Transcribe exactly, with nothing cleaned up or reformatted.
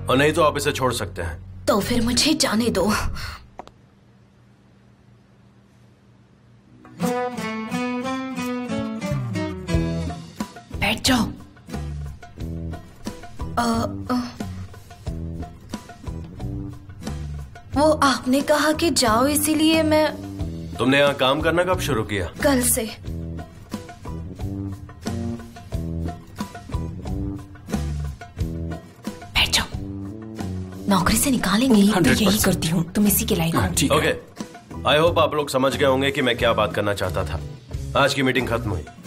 और नहीं तो आप इसे छोड़ सकते हैं। तो फिर मुझे जाने दो। बैठ जाओ। आ, आ, वो आपने कहा कि जाओ, इसीलिए मैं। तुमने यहाँ काम करना कब शुरू किया? कल से। बैठ जाओ। नौकरी से निकालेंगे तो यही करती हूँ, तुम इसी के लायक हो। ओके, आई होप आप लोग समझ गए होंगे कि मैं क्या बात करना चाहता था। आज की मीटिंग खत्म हुई।